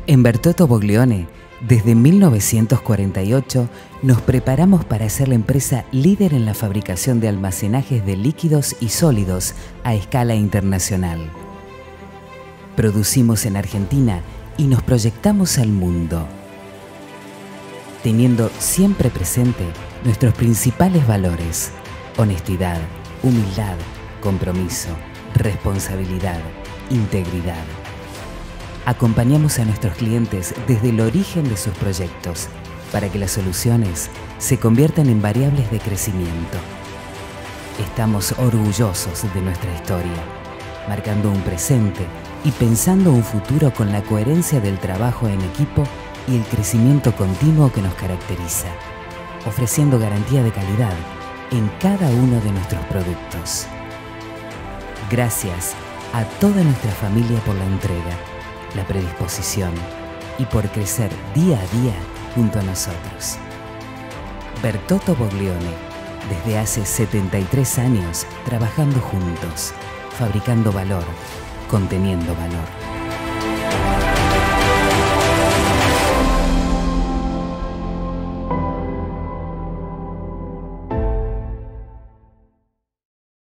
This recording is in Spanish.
En Bertotto Boglione, desde 1948, nos preparamos para ser la empresa líder en la fabricación de almacenajes de líquidos y sólidos a escala internacional. Producimos en Argentina y nos proyectamos al mundo, teniendo siempre presente nuestros principales valores: honestidad, humildad, compromiso, responsabilidad, integridad. Acompañamos a nuestros clientes desde el origen de sus proyectos para que las soluciones se conviertan en variables de crecimiento. Estamos orgullosos de nuestra historia, marcando un presente y pensando un futuro con la coherencia del trabajo en equipo y el crecimiento continuo que nos caracteriza, ofreciendo garantía de calidad en cada uno de nuestros productos. Gracias a toda nuestra familia por la entrega, la predisposición y por crecer día a día junto a nosotros. Bertotto Boglione, desde hace 73 años trabajando juntos, fabricando valor, conteniendo valor.